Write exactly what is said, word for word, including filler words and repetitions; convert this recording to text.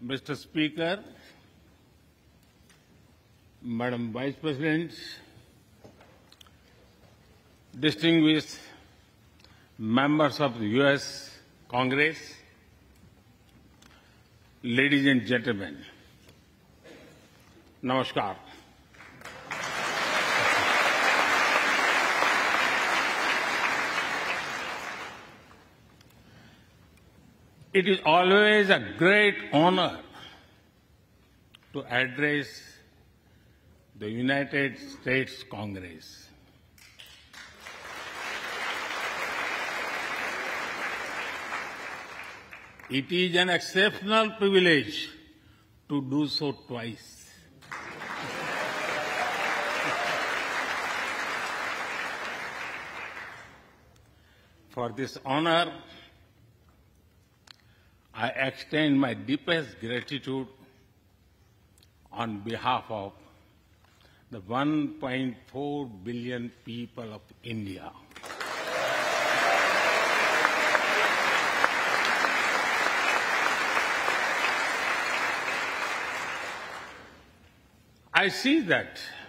Mister Speaker, Madam Vice President, distinguished members of the U S Congress, ladies and gentlemen, Namaskar. It is always a great honor to address the United States Congress. It is an exceptional privilege to do so twice. For this honor, I extend my deepest gratitude on behalf of the one point four billion people of India. I see that